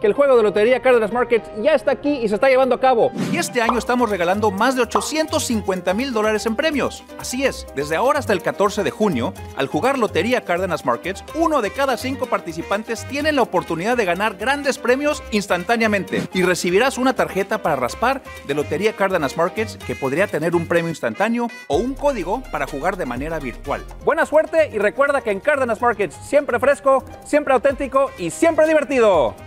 que el juego de Lotería Cárdenas Markets ya está aquí y se está llevando a cabo. Y este año estamos regalando más de $850,000 en premios. Así es, desde ahora hasta el 14 de junio, al jugar Lotería Cárdenas Markets, 1 de cada 5 participantes tiene la oportunidad de ganar grandes premios instantáneamente. Y recibirás una tarjeta para raspar de Lotería Cárdenas Markets que podría tener un premio instantáneo o un código para jugar de manera virtual. Buena suerte y recuerda que en Cárdenas Markets siempre fresco, siempre auténtico y siempre divertido.